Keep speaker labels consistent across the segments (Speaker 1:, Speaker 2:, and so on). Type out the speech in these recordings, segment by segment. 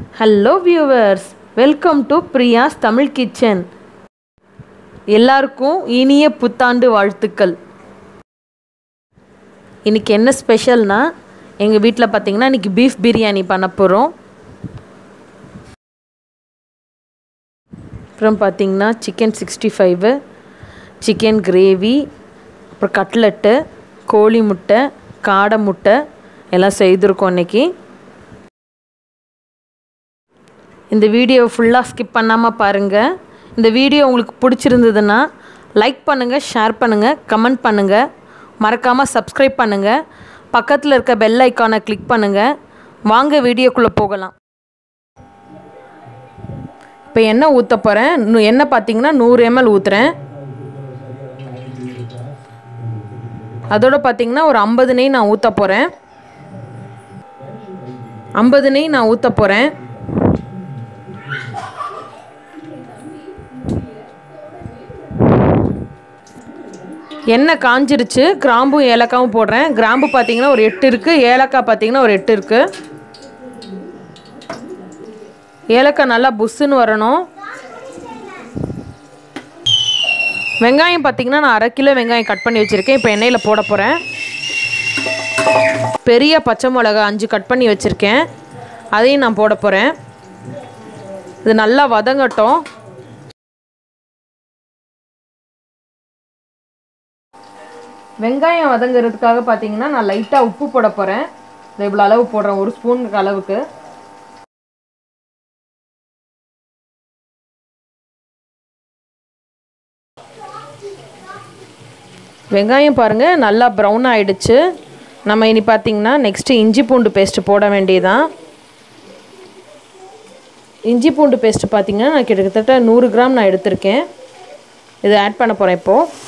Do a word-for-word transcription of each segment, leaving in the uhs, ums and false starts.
Speaker 1: Hello viewers, welcome to Priya's Tamil kitchen. எல்லாருக்கும் இனிய புத்தாண்டு வாழ்த்துக்கள். இன்றைக்கி என்ன ஸ்பெஷல்னா, எங்கள் வீட்டில் பார்த்திங்கன்னா இன்றைக்கி பீஃப் பிரியாணி பண்ண போகிறோம். அப்புறம் பார்த்திங்கன்னா chicken sixty five, chicken gravy, அப்புறம் கட்லெட்டு, கோழி முட்டை, காடை முட்டை எல்லாம் செய்திருக்கோம் இன்றைக்கி. இந்த வீடியோ ஃபுல்லாக ஸ்கிப் பண்ணாமல் பாருங்கள். இந்த வீடியோ உங்களுக்கு பிடிச்சிருந்ததுன்னா லைக் பண்ணுங்கள், ஷேர் பண்ணுங்கள், கமெண்ட் பண்ணுங்கள், மறக்காமல் சப்ஸ்கிரைப் பண்ணுங்கள், பக்கத்தில் இருக்க பெல் ஐக்கானை கிளிக் பண்ணுங்கள். வாங்க வீடியோக்குள்ளே போகலாம். இப்போ எண்ணெய் ஊற்ற போகிறேன். எண்ணெய் பார்த்திங்கன்னா நூறு எம்எல் ஊற்றுறேன். அதோடு பார்த்திங்கன்னா ஒரு ஐம்பது நெய் நான் ஊற்ற போகிறேன். ஐம்பது நெய் நான் ஊற்ற போகிறேன். எண்ணெய் காஞ்சிருச்சு. கிராம்பும் ஏலக்காவும் போடுறேன். கிராம்பு பார்த்திங்கன்னா ஒரு எட்டு இருக்குது, ஏலக்காய் பார்த்திங்கன்னா ஒரு எட்டு இருக்குது. ஏலக்காய் நல்லா புஷ்ஷுன்னு வரணும். வெங்காயம் பார்த்திங்கன்னா நான் அரை கிலோ வெங்காயம் கட் பண்ணி வச்சுருக்கேன். இப்போ எண்ணெயில் போட போகிறேன். பெரிய பச்சை மிளகா அஞ்சு கட் பண்ணி வச்சுருக்கேன், அதையும் நான் போட போகிறேன். இது நல்லா வதங்கட்டும். வெங்காயம் வதங்கிறதுக்காக பார்த்தீங்கன்னா நான் லைட்டாக உப்பு போட போகிறேன். இவ்வளோ அளவு போடுறேன், ஒரு ஸ்பூனுக்கு அளவுக்கு. வெங்காயம் பாருங்கள் நல்லா ப்ரௌன் ஆகிடுச்சு. நம்ம இனி பார்த்திங்கன்னா நெக்ஸ்ட்டு இஞ்சி பூண்டு பேஸ்ட்டு போட வேண்டியதான். இஞ்சி பூண்டு பேஸ்ட்டு பார்த்திங்கன்னா நான் கிட்டத்தட்ட நூறு கிராம் நான் எடுத்திருக்கேன். இதை ஆட் பண்ண போகிறேன் இப்போது.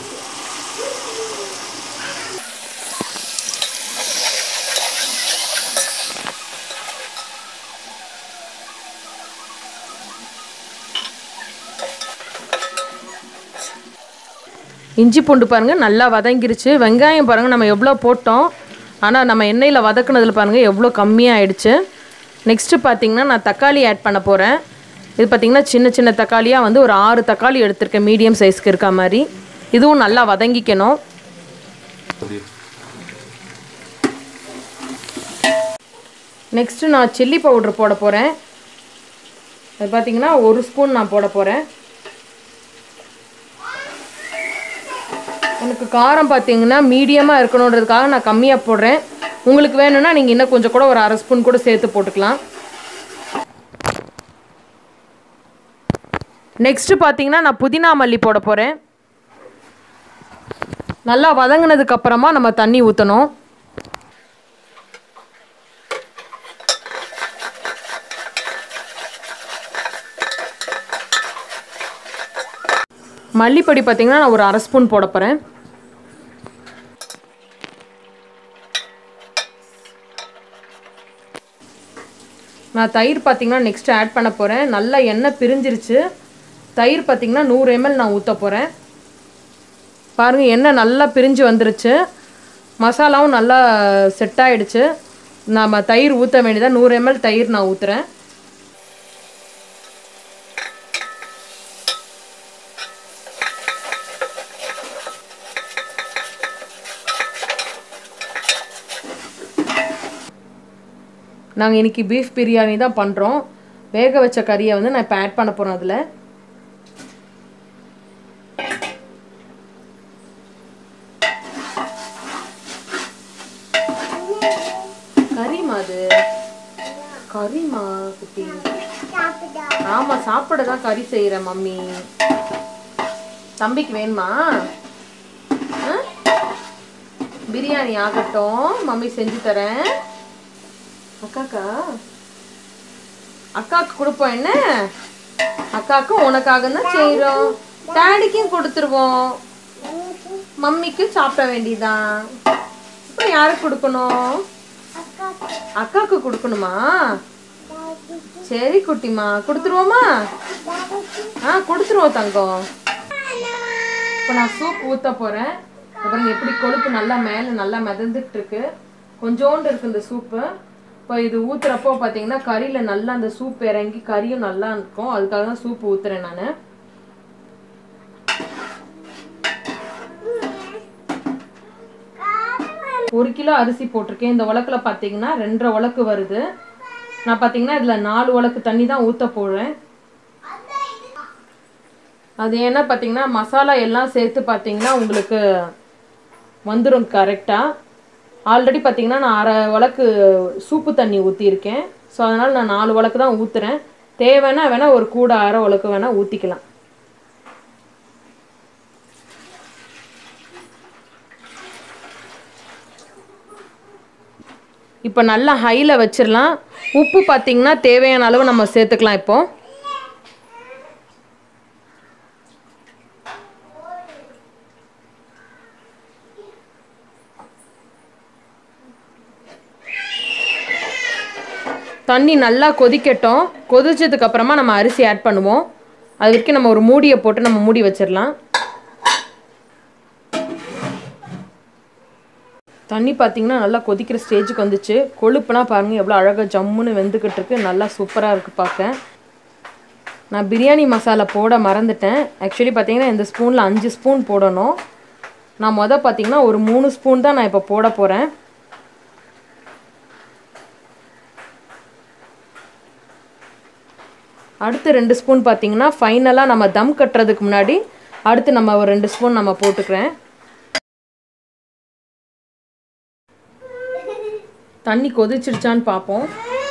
Speaker 1: இஞ்சி பூண்டு பாருங்கள் நல்லா வதங்கிருச்சு. வெங்காயம் பாருங்கள் நம்ம எவ்வளோ போட்டோம், ஆனால் நம்ம எண்ணெயில் வதக்குனதில் பாருங்கள் எவ்வளோ கம்மியாக ஆயிடுச்சு. நெக்ஸ்ட்டு பார்த்திங்கன்னா நான் தக்காளி ஆட் பண்ண போகிறேன். இது பார்த்திங்கன்னா சின்ன சின்ன தக்காளியாக வந்து ஒரு ஆறு தக்காளி எடுத்திருக்கேன், மீடியம் சைஸ்க்கு இருக்க மாதிரி. இதுவும் நல்லா வதங்கிக்கணும். நெக்ஸ்ட்டு நான் சில்லி பவுட்ரு போட போகிறேன். அது பார்த்திங்கன்னா ஒரு ஸ்பூன் நான் போட போகிறேன். எனக்கு காரம் பார்த்திங்கன்னா மீடியமாக இருக்கணுன்றதுக்காக நான் கம்மியாக போடுறேன். உங்களுக்கு வேணும்னா நீங்கள் இன்னும் கொஞ்சம் கூட ஒரு அரை ஸ்பூன் கூட சேர்த்து போட்டுக்கலாம். நெக்ஸ்ட்டு பார்த்திங்கன்னா நான் புதினா மல்லி போட போகிறேன். நல்லா வதங்கினதுக்கப்புறமா நம்ம தண்ணி ஊற்றணும். மல்லிப்பொடி பார்த்திங்கன்னா நான் ஒரு அரை ஸ்பூன் போட போகிறேன். நான் தயிர் பார்த்திங்கன்னா நெக்ஸ்ட்டு ஆட் பண்ண போகிறேன். நல்லா எண்ணெய் பிரிஞ்சிருச்சு. தயிர் பார்த்திங்கன்னா நூறு எம்எல் நான் ஊற்ற போகிறேன். பாருங்கள் எண்ணெய் நல்லா பிரிஞ்சு வந்துருச்சு. மசாலாவும் நல்லா செட் ஆகிடுச்சு. நம்ம தயிர் ஊற்ற வேண்டியதாக நூறு எம்எல் தயிர் நான் ஊற்றுறேன். நாங்கள் இன்றைக்கி பீஃப் பிரியாணி தான் பண்ணுறோம். வேக வச்ச கறியை வந்து நான் இப்போ ஆட் பண்ண போகிறேன். அதில் கறிமா, அது கறிமா குட்டி. ஆமாம், சாப்பிட தான் கறி செய்கிறேன் மம்மி. தம்பிக்கு வேணுமா? பிரியாணி ஆகட்டும், மம்மி செஞ்சு தரேன். அக்காக்கா அக்காவுக்கு கொடுப்போம். என்ன அக்காவுக்கும் உனக்காக தான் செய்கிறோம். டேடிக்கும் கொடுத்துருவோம், மம்மிக்கும் சாப்பிட வேண்டியதான். இப்போ யாருக்கு கொடுக்கணும்? அக்காவுக்கு கொடுக்கணுமா? சரி குட்டிமா, கொடுத்துருவோமா? ஆ கொடுத்துருவோம் தங்கம். இப்போ நான் சூப் ஊற்ற போகிறேன். அப்புறம் எப்படி கொழுப்பு நல்லா மேலே நல்லா மிதந்துட்டு இருக்கு. கொஞ்சோண்டு இருக்குது இந்த சூப்பு. இப்போ இது ஊற்றுறப்போ பார்த்தீங்கன்னா கறியில் நல்லா அந்த சூப் இறங்கி கறியும் நல்லா இருக்கும். அதுக்காக தான் சூப் ஊற்றுறேன் நான். ஒரு கிலோ அரிசி போட்டிருக்கேன். இந்த உலக்கில் பார்த்தீங்கன்னா ரெண்டரை உலக்கு வருது. நான் பார்த்தீங்கன்னா இதில் நாலு உலக்கு தண்ணி தான் ஊற்ற போடுறேன். அது ஏன்னா பார்த்தீங்கன்னா மசாலா எல்லாம் சேர்த்து பார்த்தீங்கன்னா உங்களுக்கு வந்துடும் கரெக்டாக. ஆல்ரெடி பார்த்தீங்கன்னா நான் அரை உலக்கு சூப்பு தண்ணி ஊற்றிருக்கேன். ஸோ அதனால் நான் நாலு உலக்கு தான் ஊற்றுறேன். தேவைன்னா வேணால் ஒரு கூட அரை உலக்கு வேணால் ஊற்றிக்கலாம். இப்போ நல்லா ஹையில் வச்சிடலாம். உப்பு பார்த்தீங்கன்னா தேவையான அளவு நம்ம சேர்த்துக்கலாம். இப்போது தண்ணி நல்லா கொதிக்கட்டும். கொதிச்சதுக்கு அப்புறமா நம்ம அரிசி ஆட் பண்ணுவோம். அது வரைக்கும் நம்ம ஒரு மூடியை போட்டு நம்ம மூடி வச்சிடலாம். தண்ணி பார்த்தீங்கன்னா நல்லா கொதிக்கிற ஸ்டேஜுக்கு வந்துச்சு. கொழுப்புலாம் பாருங்கள் எவ்வளோ அழகாக ஜம்முன்னு வெந்துக்கிட்டு இருக்கு. நல்லா சூப்பராக இருக்குது பார்க்க. நான் பிரியாணி மசாலா போட மறந்துட்டேன். ஆக்சுவலி பார்த்தீங்கன்னா இந்த ஸ்பூனில் அஞ்சு ஸ்பூன் போடணும். நான் மொதல் பார்த்தீங்கன்னா ஒரு மூணு ஸ்பூன் தான் நான் இப்போ போட போகிறேன். அடுத்து ரெண்டு ஸ்பூன் பார்த்தீங்கன்னா ஃபைனலாக நம்ம தம் கட்டுறதுக்கு முன்னாடி அடுத்து நம்ம ஒரு ரெண்டு ஸ்பூன் நம்ம போட்டுக்கிறேன். தண்ணி கொதிச்சிருச்சான்னு பார்ப்போம்.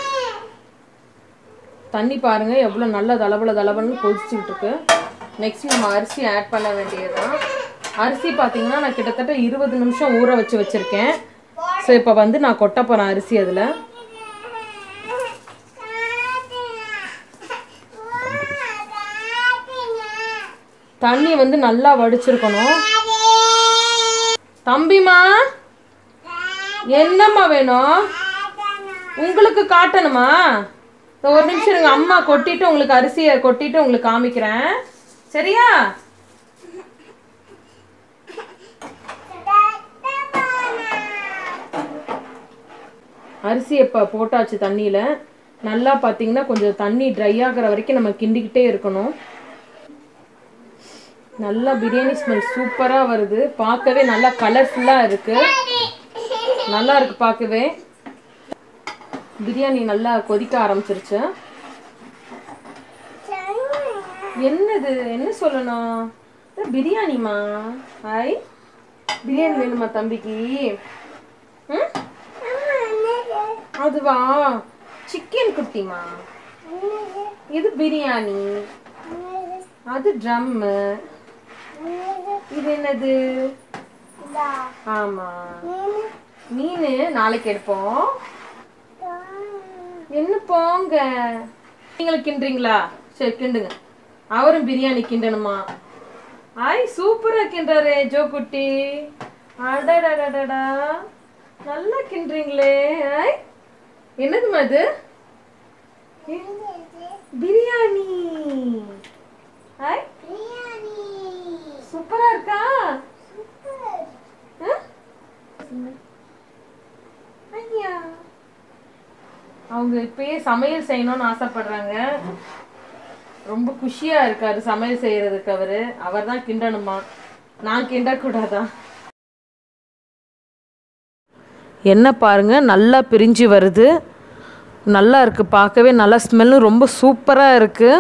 Speaker 1: தண்ணி பாருங்கள் எவ்வளோ நல்ல தளபல தளபலன்னு கொதிச்சுக்கிட்டு இருக்கு. நெக்ஸ்ட் நம்ம அரிசி ஆட் பண்ண வேண்டியதுதான். அரிசி பார்த்தீங்கன்னா நான் கிட்டத்தட்ட இருபது நிமிஷம் ஊற வச்சு வச்சுருக்கேன். ஸோ இப்போ வந்து நான் கொட்ட போகிறேன் அரிசி. அதில் தண்ணி வந்து நல்லா வடிச்சிருக்கணும். தம்பிமா என்னம்மா வேணும் உங்களுக்கு? காட்டணுமா? ஒரு நிமிஷம் இருங்க. அம்மா கொட்டிட்டு உங்களுக்கு அரிசியை கொட்டிட்டு உங்களுக்கு காமிக்கிறேன். சரியா? அரிசி இப்போ போட்டாச்சு தண்ணியில். நல்லா பார்த்தீங்கன்னா கொஞ்சம் தண்ணி ட்ரை ஆகிற வரைக்கும் நம்ம கிண்டிக்கிட்டே இருக்கணும். நல்லா பிரியாணி ஸ்மெல் சூப்பராக வருது. பார்க்கவே நல்லா கலர்ஃபுல்லாக இருக்குது. நல்லா இருக்கு பார்க்கவே. பிரியாணி நல்லா கொதிக்க ஆரம்பிச்சிருச்சு. என்னது என்ன சொல்லணும்? பிரியாணிமா? ஹாய், பிரியாணி வேணுமா தம்பிக்கு? ம் அதுவா சிக்கன் குட்டிமா. இது பிரியாணி, அது ட்ரம்மு. இது என்னது? ஆமா மீன். நாளைக்கு எடுப்போம். என்ன போங்க, நீங்களும் கிண்டுறீங்களா? சரி கிண்டுங்க. அவரும் பிரியாணி கிண்டணுமா? ஆய் சூப்பரா கிண்டுறாரு ஜோ குட்டி. அடடடடடா நல்லா கிண்டுறீங்களே. ஆய் என்னதுமா இது? பிரியாணி. ஆய் சூப்பரா இருக்கா? ஐயா அவங்க இப்பயே சமையல் செய்யணும்னு ஆசைப்படுறாங்க. ரொம்ப குஷியா இருக்காரு சமையல் செய்யறதுக்கு. அவரு அவர் தான் கிண்டணுமா, நான் கிண்டக்கூடாதா? என்ன பாருங்க நல்லா பிரிஞ்சு வருது. நல்லா இருக்கு பார்க்கவே. நல்லா ஸ்மெல்லும் ரொம்ப சூப்பரா இருக்கு.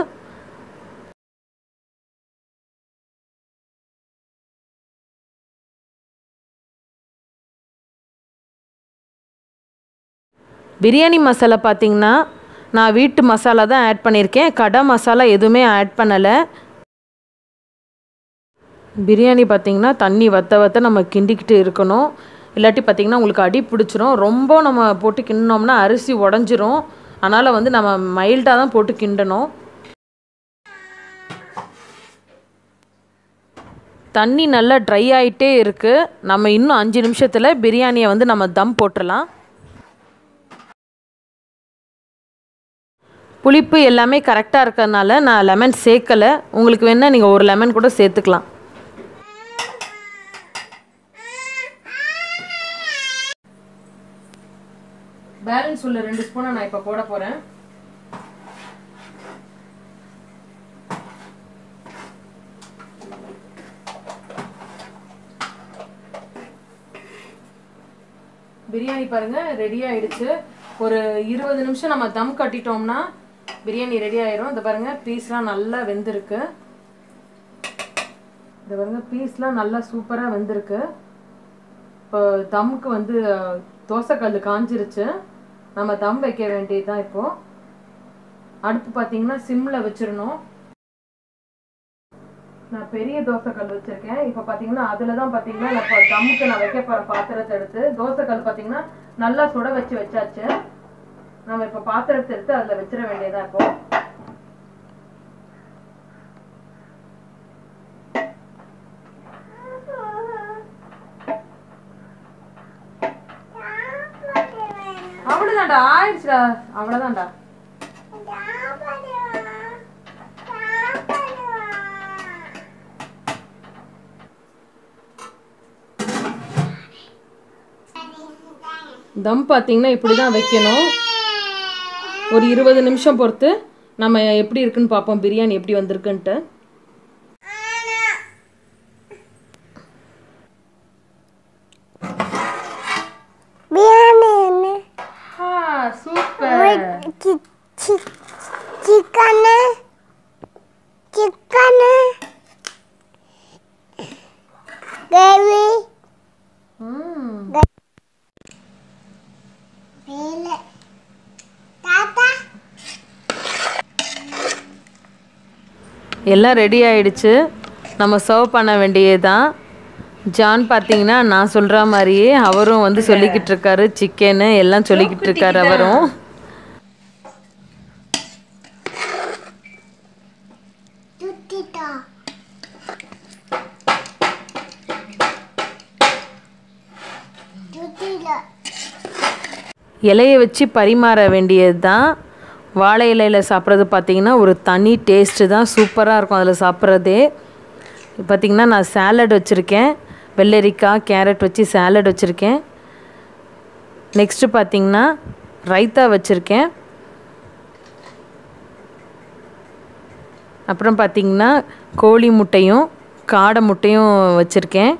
Speaker 1: பிரியாணி மசாலா பார்த்திங்கன்னா நான் வீட்டு மசாலா தான் ஆட் பண்ணியிருக்கேன். கடை மசாலா எதுவுமே ஆட் பண்ணலை. பிரியாணி பார்த்திங்கன்னா தண்ணி வற்ற வற்ற நம்ம கிண்டிக்கிட்டு இருக்கணும். இல்லாட்டி பார்த்திங்கன்னா உங்களுக்கு அடி பிடிச்சிரும். ரொம்ப நம்ம போட்டு கிண்டினோம்னா அரிசி உடஞ்சிரும். அதனால் வந்து நம்ம மைல்டாக தான் போட்டு கிண்டணும். தண்ணி நல்லா ட்ரை ஆகிட்டே இருக்குது. நம்ம இன்னும் அஞ்சு நிமிஷத்தில் பிரியாணியை வந்து நம்ம தம் போட்டுடலாம். புளிப்பு எல்லாமே கரெக்டாக இருக்கிறதுனால நான் லெமன் சேர்க்கலை. உங்களுக்கு வேணால் நீங்கள் ஒரு லெமன் கூட சேர்த்துக்கலாம். பேலன்ஸ் உள்ள ரெண்டு ஸ்பூனை நான் இப்போ போட போகிறேன். பிரியாணி பாருங்க ரெடி ஆயிடுச்சு. ஒரு இருபது நிமிஷம் நம்ம தம் கட்டிட்டோம்னா பிரியாணி ரெடி ஆயிரும். இந்த பாருங்க பீஸ்லாம் நல்லா வெந்திருக்கு. இந்த பாருங்க பீஸ்லாம் நல்லா சூப்பராக வெந்திருக்கு. இப்போ தம்முக்கு வந்து தோசைக்கல் காஞ்சிருச்சு. நம்ம தம் வைக்க வேண்டியதுதான். இப்போ அடுப்பு பார்த்தீங்கன்னா சிம்மில் வச்சிடணும். நான் பெரிய தோசைக்கல் வச்சிருக்கேன். இப்போ பார்த்தீங்கன்னா அதில் தான் பார்த்தீங்கன்னா இப்போ தம்முக்கு நான் வைக்க போகிற பாத்திரத்தை எடுத்து தோசைக்கல் பார்த்தீங்கன்னா நல்லா சுட வச்சு வச்சாச்சு. நம்ம இப்போ பாத்திரத்தை எடுத்து அதில் வச்சிட வேண்டியதா. இப்போ அவ்வளோதான்டா ஆயிடுச்சுடா. அவ்வளோதான்டா. தம் பார்த்தீங்கன்னா இப்படி தான் வைக்கணும். ஒரு இருபது நிமிஷம் பொறுத்து நம்ம எப்படி இருக்குன்னு பார்ப்போம் பிரியாணி எப்படி வந்திருக்குன்ட்டு. சூப்பர்.
Speaker 2: சிக்கன் சிக்கன் கிரேவி
Speaker 1: எல்லாம் ரெடி ஆயிடுச்சு. நம்ம சர்வ் பண்ண வேண்டியதுதான். ஜான் பார்த்தீங்கன்னா நான் சொல்கிற மாதிரியே அவரும் வந்து சொல்லிக்கிட்டு இருக்காரு. சிக்கனு எல்லாம் சொல்லிக்கிட்டு இருக்காரு அவரும். இலையை வச்சு பரிமாற வேண்டியது தான். வாழை இலையில் சாப்பிட்றது பார்த்திங்கன்னா ஒரு தனி டேஸ்ட்டு தான். சூப்பராக இருக்கும் அதில் சாப்பிட்றதே. பார்த்திங்கன்னா நான் சாலட் வச்சுருக்கேன். வெள்ளரிக்காய் கேரட் வச்சு சாலட் வச்சுருக்கேன். நெக்ஸ்ட்டு பார்த்திங்கன்னா ரைத்தா வச்சுருக்கேன். அப்புறம் பார்த்திங்கன்னா கோழி முட்டையும் காடை முட்டையும் வச்சுருக்கேன்.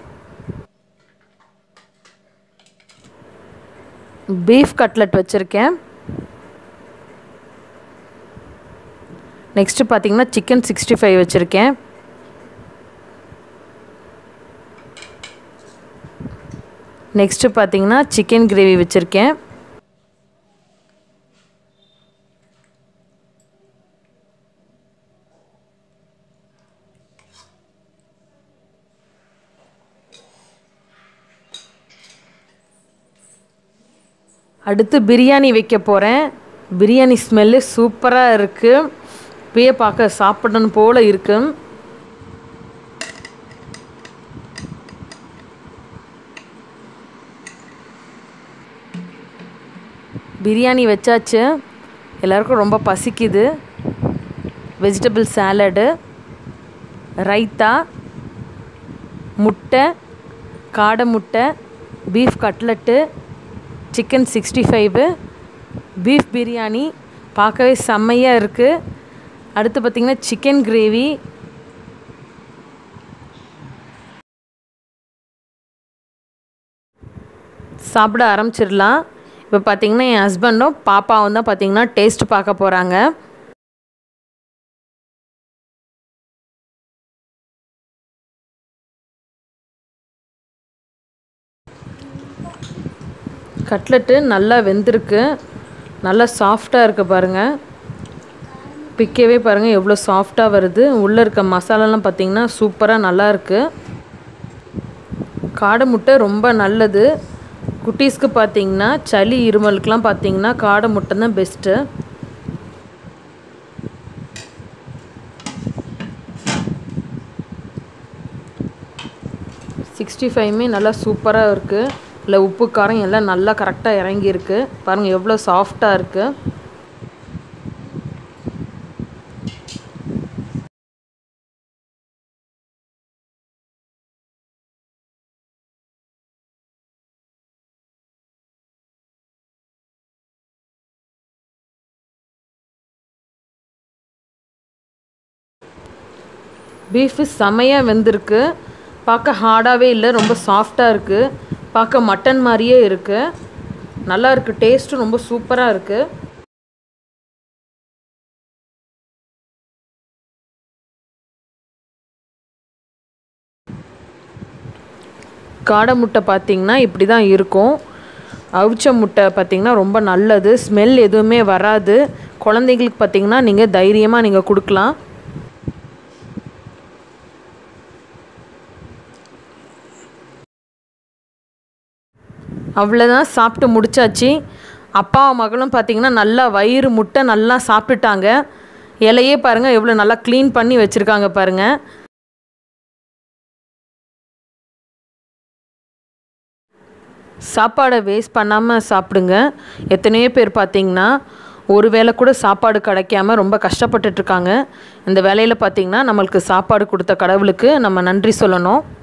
Speaker 1: பீஃப் கட்லட் வச்சுருக்கேன். நெக்ஸ்ட்டு பார்த்திங்கன்னா சிக்கன் சிக்ஸ்டி ஃபைவ் வச்சுருக்கேன். நெக்ஸ்ட்டு பார்த்திங்கன்னா சிக்கன் கிரேவி வச்சுருக்கேன். அடுத்து பிரியாணி வைக்க போகிறேன். பிரியாணி ஸ்மெல்லு சூப்பராக இருக்குது. இப்பயே பார்க்க சாப்பிடணும் போல் இருக்குது. பிரியாணி வச்சாச்சு. எல்லாருக்கும் ரொம்ப பசிக்குது. வெஜிடபிள் சாலடு, ரைத்தா, முட்டை, காடை முட்டை, beef cutlet, chicken sixty five, beef biryani பார்க்கவே செம்மையாக இருக்குது. அடுத்து பார்த்திங்கன்னா சிக்கன் கிரேவி. சாப்பிட ஆரம்பிச்சிடலாம். இப்போ பார்த்திங்கன்னா என் ஹஸ்பண்டும் பாப்பாவும் தான் பார்த்திங்கன்னா டேஸ்ட் பார்க்க போகிறாங்க. கட்லெட்டு நல்லா வெந்திருக்கு. நல்லா சாஃப்டாக இருக்குது பாருங்கள். பிக்கவே பாருங்கள் எவ்வளோ சாஃப்டாக வருது. உள்ளே இருக்க மசாலாலாம் பார்த்திங்கன்னா சூப்பராக நல்லாயிருக்கு. காடை முட்டை ரொம்ப நல்லது. குட்டீஸ்க்கு பார்த்திங்கன்னா சளி இருமலுக்கெலாம் பார்த்திங்கன்னா காடை முட்டை தான் பெஸ்ட்டு. சிக்ஸ்டி ஃபைவுமே நல்லா சூப்பராக இருக்குது. இல்லை உப்பு காரம் எல்லாம் நல்லா கரெக்டாக இறங்கியிருக்கு. பாருங்கள் எவ்வளோ சாஃப்டாக இருக்குது. பீஃபு செமையாக வெந்திருக்கு. பார்க்க ஹார்டாகவே இல்லை, ரொம்ப சாஃப்டாக இருக்குது. பார்க்க மட்டன் மாதிரியே இருக்குது. நல்லா இருக்குது, டேஸ்ட்டும் ரொம்ப சூப்பராக இருக்குது. காடை முட்டை பார்த்திங்கன்னா இப்படி தான் இருக்கும். அவிச்ச முட்டை பார்த்திங்கன்னா ரொம்ப நல்லது, ஸ்மெல் எதுவுமே வராது. குழந்தைங்களுக்கு பார்த்திங்கன்னா நீங்கள் தைரியமாக நீங்கள் கொடுக்கலாம். அவ்வளோதான், சாப்பிட்டு முடிச்சாச்சு. அப்பா மகளும் பார்த்திங்கன்னா நல்லா வயிறு முட்டை நல்லா சாப்பிட்டுட்டாங்க. இலையே பாருங்கள் எவ்வளோ நல்லா க்ளீன் பண்ணி வச்சுருக்காங்க பாருங்கள். சாப்பாடை வேஸ்ட் பண்ணாமல் சாப்பிடுங்க. எத்தனையோ பேர் பார்த்திங்கன்னா ஒரு வேளை கூட சாப்பாடு கிடைக்காம ரொம்ப கஷ்டப்பட்டுட்ருக்காங்க. இந்த வேலையில் பார்த்திங்கன்னா நம்மளுக்கு சாப்பாடு கொடுத்த கடவுளுக்கு நம்ம நன்றி சொல்லணும்.